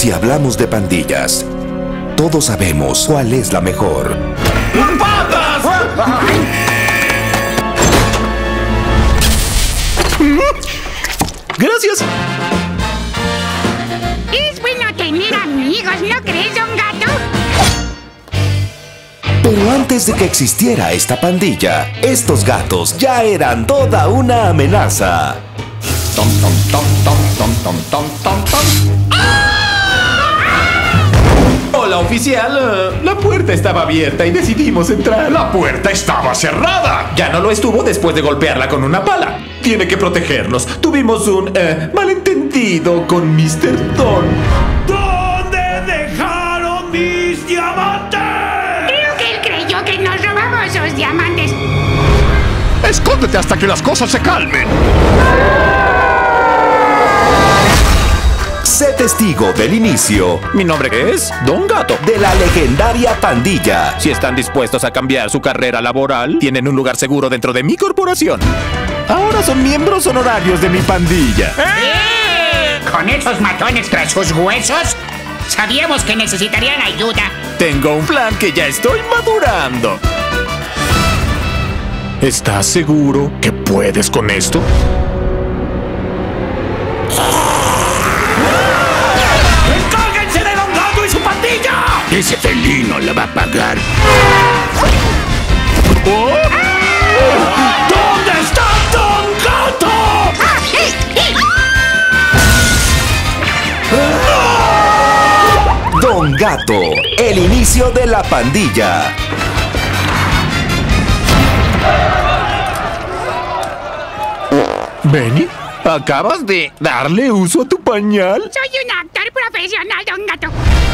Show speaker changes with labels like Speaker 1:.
Speaker 1: Si hablamos de pandillas, todos sabemos cuál es la mejor.
Speaker 2: ¡Patas!
Speaker 3: ¡Gracias!
Speaker 4: Es bueno tener amigos, ¿no crees, don Gato?
Speaker 1: Pero antes de que existiera esta pandilla, estos gatos ya eran toda una amenaza.
Speaker 2: Tom, tom, tom, tom, tom, tom, tom, tom, tom. Hola, oficial. La puerta estaba abierta y decidimos entrar.
Speaker 5: ¡La puerta estaba cerrada!
Speaker 2: Ya no lo estuvo después de golpearla con una pala. Tiene que protegernos. Tuvimos un malentendido con Mr. Don.
Speaker 5: ¿Dónde dejaron mis diamantes?
Speaker 4: Creo que él creyó que nos robamos sus diamantes.
Speaker 5: Escóndete hasta que las cosas se calmen.
Speaker 1: Sé testigo del inicio
Speaker 3: Mi nombre es Don Gato.
Speaker 1: de la legendaria pandilla.
Speaker 3: Si están dispuestos a cambiar su carrera laboral, tienen un lugar seguro dentro de mi corporación. Ahora son miembros honorarios de mi pandilla.
Speaker 6: ¿Con esos matones tras sus huesos? Sabíamos que necesitarían ayuda.
Speaker 3: Tengo un plan que ya estoy madurando.
Speaker 5: ¿Estás seguro que puedes con esto?
Speaker 2: ¡Encárguense de Don Gato y su pandilla!
Speaker 5: Ese felino la va a pagar.
Speaker 2: ¿Dónde está Don Gato?
Speaker 1: Don Gato, el inicio de la pandilla.
Speaker 5: Benny, ¿acabas de darle uso a tu pañal?
Speaker 4: Soy un actor profesional, don Gato.